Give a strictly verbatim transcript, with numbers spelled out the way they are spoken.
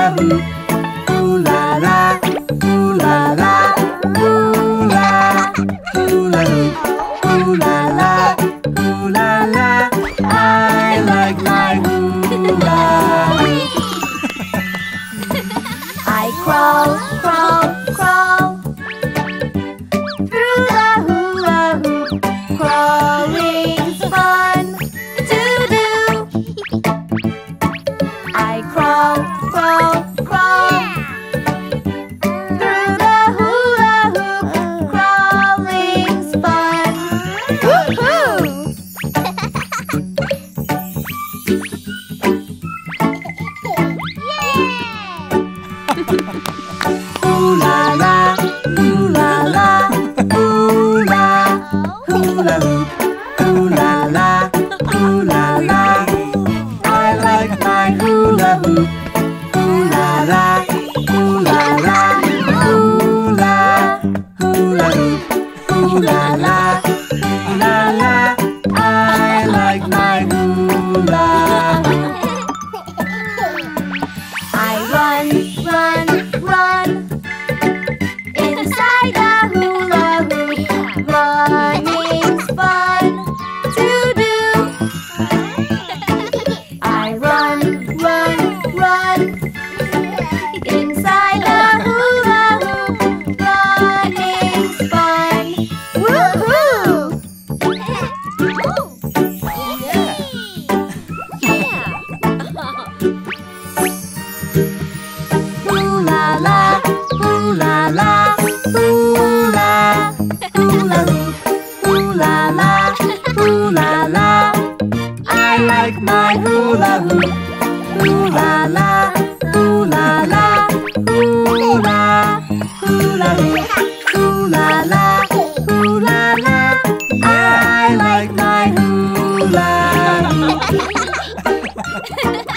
hoop. Ooh la la, ooh la la, ooh la. Hula hoop, ooh la la, ooh la la. I like my hula hoop. I crawl, crawl, crawl through the hula hoop. Crawling's fun to do. I crawl, crawl, crawl through the hula hoop. Crawling's fun. Woohoo! Ooh la la, ooh la la, ooh la. Hula hoop, ooh la la, ooh la la. I like my hula hoop. Ooh la la, ooh la la, ooh la. Hula hoop, ooh la la, ooh la la. I like my hula hoop. I run, run, run inside the hula hoop. Running's fun to do. I run, run, run inside the hula hoop. Running's fun. Woohoo! Ooh la la, ooh la la, ooh la. Hula hoop, ooh la la, ooh la la. I like my hula hoop. Ooh la la, ooh la la, ooh la. Hula hoop, ooh la la, ooh la la. I like my hula hoop.